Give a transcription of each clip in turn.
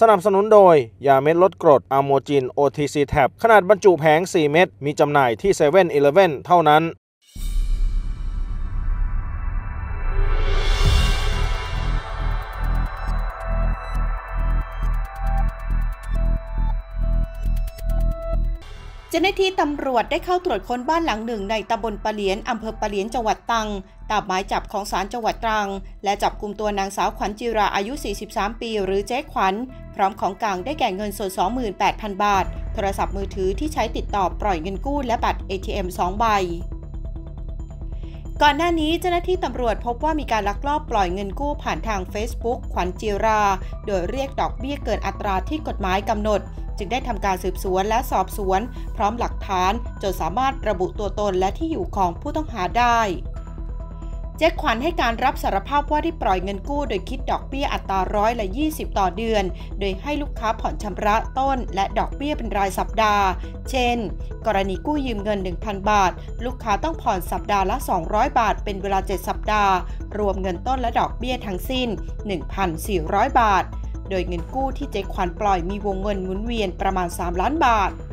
สนับสนุนโดยยาเม็ดลดกรดอะโมจิน OTC Tab ขนาดบรรจุแผง4 เม็ดมีจำหน่ายที่ 7-Eleven เท่านั้นเจ้าหน้าที่ตำรวจได้เข้าตรวจค้นบ้านหลังหนึ่งในตำบลปะเหลียนอำเภอปะเหลียนจังหวัดตรังตามหมายจับของศาลจังหวัดตรังและจับกุมตัวนางสาวขวัญจิราอายุ43 ปีหรือเจ๊ขวัญพร้อมของกลางได้แก่เงินสด 28,000 บาทโทรศัพท์มือถือที่ใช้ติดต่อปล่อยเงินกู้และบัตร ATM 2 ใบก่อนหน้านี้เจ้าหน้าที่ตำรวจพบว่ามีการลักลอบปล่อยเงินกู้ผ่านทาง Facebook ขวัญจิราโดยเรียกดอกเบี้ยเกินอัตราที่กฎหมายกำหนดจึงได้ทำการสืบสวนและสอบสวนพร้อมหลักฐานจนสามารถระบุตัวตนและที่อยู่ของผู้ต้องหาได้เจ๊ขวัญให้การรับสารภาพว่าได้ปล่อยเงินกู้โดยคิดดอกเบี้ยอัตรา120%ต่อเดือนโดยให้ลูกค้าผ่อนชำระต้นและดอกเบี้ยเป็นรายสัปดาห์เช่นกรณีกู้ยืมเงิน 1,000 บาทลูกค้าต้องผ่อนสัปดาห์ละ200 บาทเป็นเวลา7สัปดาห์รวมเงินต้นและดอกเบี้ยทั้งสิ้น 1,400 บาทโดยเงินกู้ที่เจ๊ขวัญปล่อยมีวงเงินหมุนเวียนประมาณ3 ล้านบาท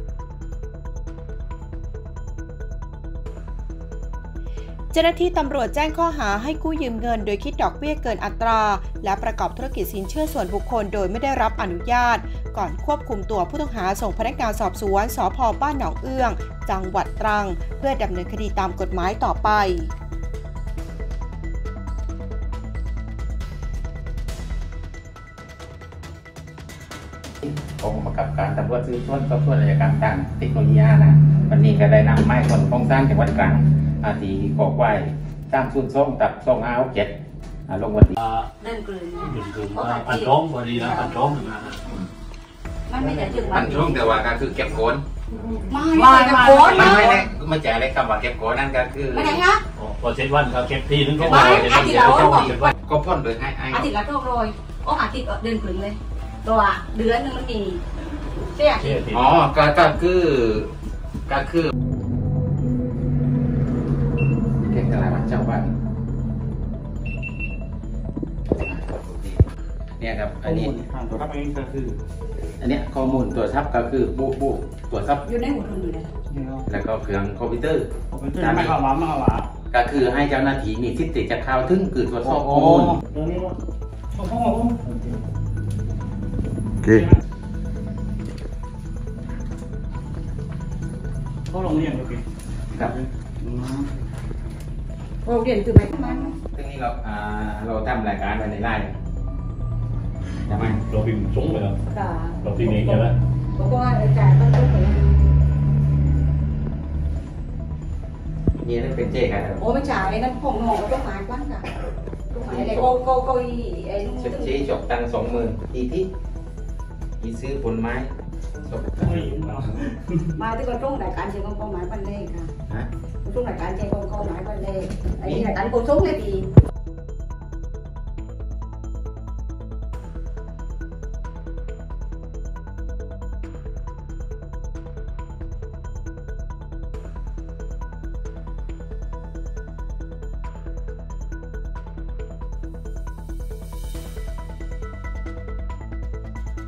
เจ้าหน้าที่ตำรวจแจ้งข้อหาให้กู้ยืมเงินโดยคิดดอกเบี้ยเกินอัตราและประกอบธุรกิจสินเชื่อส่วนบุคคลโดยไม่ได้รับอนุญาตก่อนควบคุมตัวผู้ต้องหาส่งพนักงานสอบสวนสภ.บ้านหนองเอื้องจังหวัดตรังเพื่อดำเนินคดีตามกฎหมายต่อไปกองกำกับการตำรวจสืบสวนสอบสวนอัยการต่างเทคโนโลยีนะวันนี้ก็ได้นำไม้คนของสร้างจังหวัดตรังที่ก่อไว้สร้างซุนซ่องตับซ่อง7ลงวันที่เดินกลืนปันท้องพอดีนะปันท้องมันไม่ได้ถึงปันท้องแต่ว่าก็คือเก็บโขนไม่โขนไม่ใช่อะไรคำว่าเก็บโขนนั่นก็คือไม่ได้ฮะพอเช็ดวันเขาเก็บที่นึงก็ไม่อาทิตย์ละก็พ่นเลยให้อาทิตย์ละโรยอาทิตย์เดินกลืนเลยตัวเดือนนึงมันมีเสียอ๋อก็คือเก่งอะไรวะเจ้าบ้านเนี่ยครับอันนี้ตัวทับเองก็คืออันนี้ข้อมูลตัวทับก็คือบุตัวทับอยู่ในหัวทุนอยู่เลยแล้วก็เครื่องคอมพิวเตอร์ไม่เข้ามาก็คือให้เจ้าหน้าที่มีสิทธิ์จะเข้าถึงคือตรวจสอบข้อมูลตัวนี้ว่าเขาลงเรียนโอเคครับโรงเรียนคือไปมันซึ่งนี้เราทำรายการไว้ในไลน์ใช่ไหมเราพิมพ์ซุ้งไปแล้วเราพิมพ์เองใช่ไหมบอกว่าจ่ายต้องไปนี่นั่นเป็นเจ๊กันโอ้ไม่จ่ายนั่นผมมองว่าต้องหมายกว้างค่ะต้องหมายอะไรโกยไอ้ชุดชี้จบตัง20,000ที่ซื้อผลไม้มาที่กระทรวงรายการเชียงกองหมายบันเลขค่ะกระทรวงรายการเชียงกองหมายบันเลขไอ้รายการโกซุ้งเลยดี